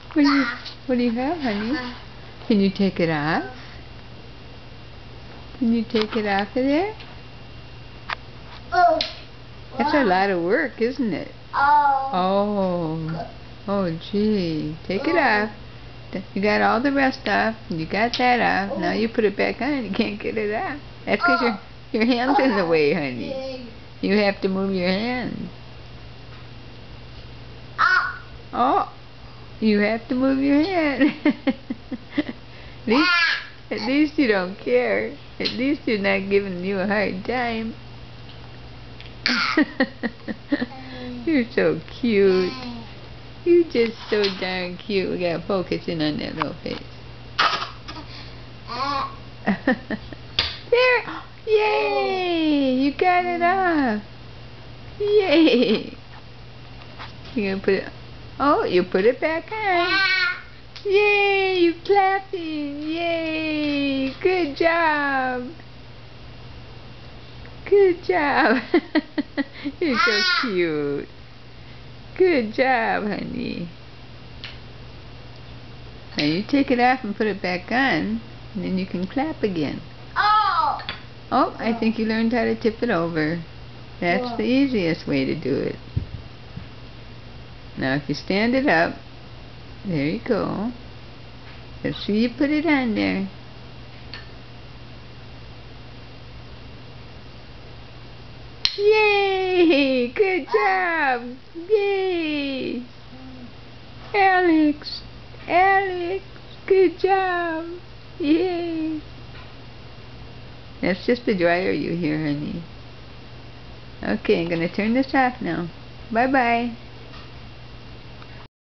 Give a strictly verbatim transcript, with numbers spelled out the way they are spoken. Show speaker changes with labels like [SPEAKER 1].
[SPEAKER 1] What do you, what do you have, honey? Can you take it off? Can you take it off of there?
[SPEAKER 2] Oh.
[SPEAKER 1] That's a lot of work, isn't it?
[SPEAKER 2] Oh.
[SPEAKER 1] Oh. Oh, gee. Take it off. You got all the rest off. You got that off. Now you put it back on and you can't get it off. That's because your, your hand's in the way, honey. You have to move your hand. Oh. You have to move your hand. At least, at least you don't care. At least you're not giving you a hard time. You're so cute. You're just so darn cute. We gotta focus in on that little face. There! Yay! You got it off. Yay! You gonna put it? Oh, you put it back on. Yay! You clapping! Yay! Good job! Good job! You're so cute. Good job, honey. Now you take it off and put it back on, and then you can clap again.
[SPEAKER 2] Oh!
[SPEAKER 1] Oh, I think you learned how to tip it over. That's the easiest way to do it. Now if you stand it up, there you go. Let's see you put it on there. Yay! Good job! Yay! Alex! Alex! Good job! Yay! That's just the dryer you hear, honey. Okay, I'm gonna turn this off now. Bye-bye.